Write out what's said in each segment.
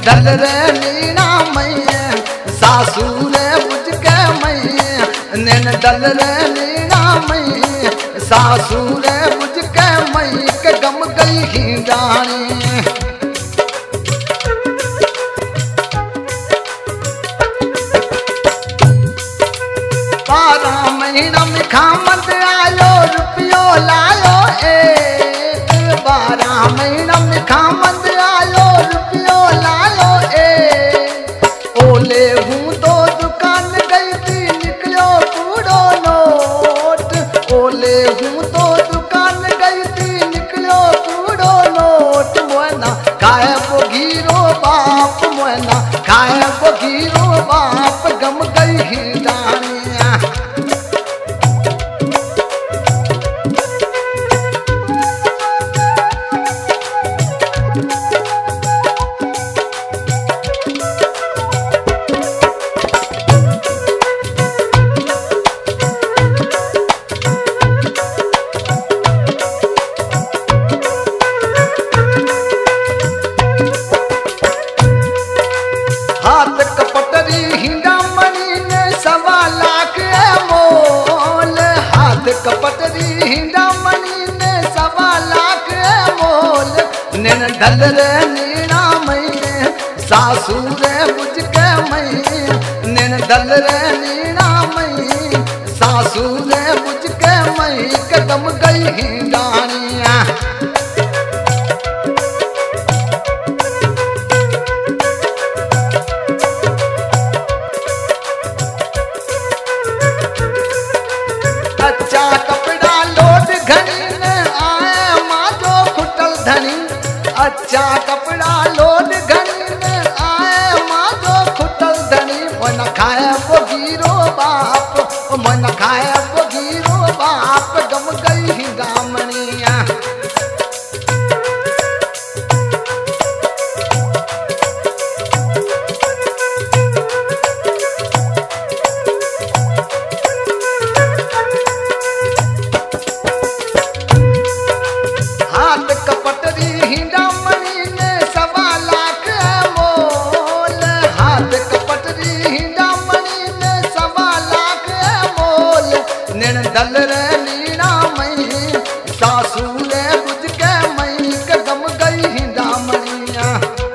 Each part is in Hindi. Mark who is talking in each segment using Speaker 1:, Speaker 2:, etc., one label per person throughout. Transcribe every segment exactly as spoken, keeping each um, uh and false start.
Speaker 1: दल रे नीना मई सासुर बुझ के मई नैन दल रे नीना मई सासुर बुझ के मई के गम गई ही जानी। बारह महीना में खामद आयो रुपयो लायो एक बारह महीना में खामद आयो रुपयो लायो एक ओले हूँ तो दुकान गई थी निकलो पूरो नोट ओले हूँ तो दुकान गई थी निकलो पूरो नोट मोना खाए वो घीरो बाप मोना खाए वो घीरो बाप गम गई ही जानी। हाथ कपटरी हिंडा मणि ने सवा लाख मोल हाथ कपटरी हिंडा मणि ने सवा लाख मोल नैन ढल रे नीना मई सासुर बुझ के मई नैन ढल रे नीना मई सासुर बुझ के मई कदम गई ही जानिया। अच्छा कपड़ा लोड घनी ने आए माजो खुटल धनी अच्छा कपड़ा लोड घनी ने आए माजो खुटल धनी मन खाए वो गिरो बाप मन खाए वो गिरो बाप गम गई ही गामनिया। हाथ कपटरी हिंडा मणि ने सवा लाख मोल हाथ कपटरी हिंडा मणि ने सवा लाख मोल नैन दल रे नीना मई सासुर बुझ के मई के गम गई ही दामनिया।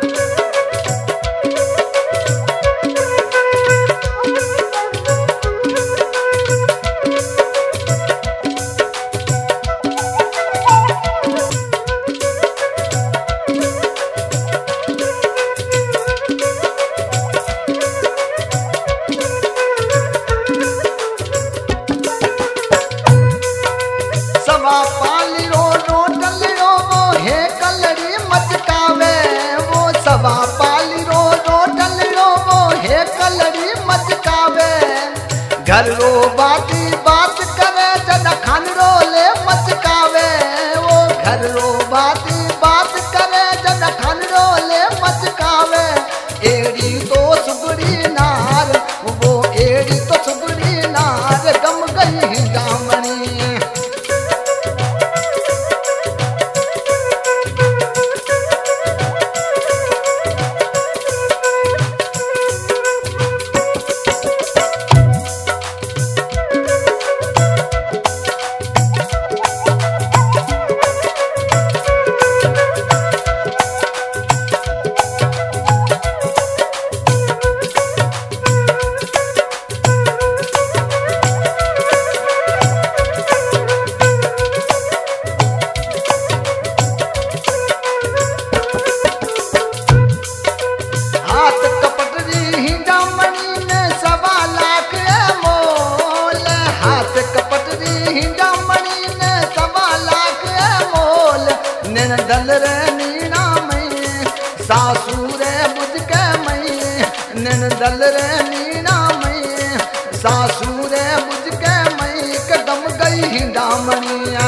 Speaker 1: सवा पाली रो रोटल रो वो है कलरी मचकावे वो सवा पाली रो रोटल रो वो है कलरी मचकावे घर रो बाती बात करे जन खान रो ले मचकावे वो घर रो बाती बात करे जन खान रो ले मचकावे एड़ी तो सुगड़ी नार वो एड़ी तो सुगड़ी नार गम गई गामनी। हाथ कपटरी हिंडा मणि ने सवा लाख मोल हाथ कपटरी हिंडा मणि ने सवा लाख मोल नैन दल रे नीना मई सासुर बुझ के मई नैन दल रे नीना मई सासुर बुझ के मई कदम गई ही दामनिया।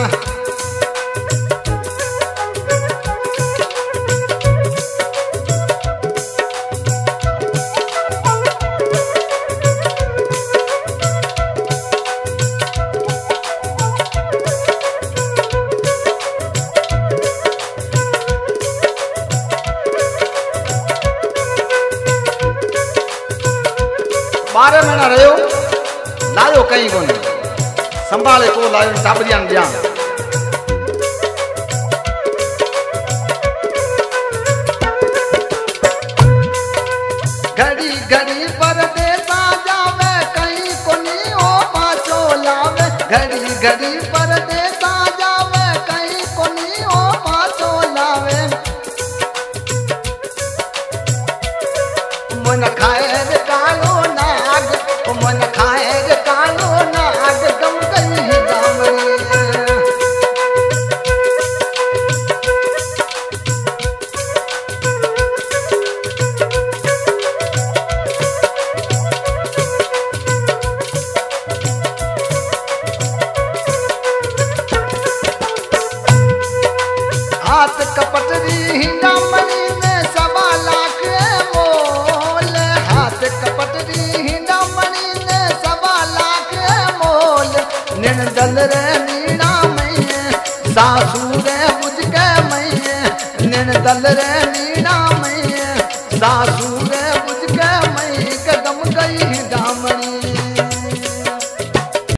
Speaker 1: बारह महीना रहो लायो कहीं कोने संभाले को लायो टाबरियान दिया घड़ी घड़ी परदेसा जावे कहीं कोनी ओ पाछो लावे घड़ी घड़ी परदेसा जावे कहीं कोनी ओ पाछो लावे मन खाए रे कालो नाग मन खाए रे कालो नाग गम गई दामनी हाथ कपटरी हिंडामणि में सवा लाख मोल हाथ कपटरी हिंडामणि में सवा लाख मोल निर्दल रे नीड़ा मैये सासू रे बुझ के मैये निर्दल रे नीड़ा मैये सासू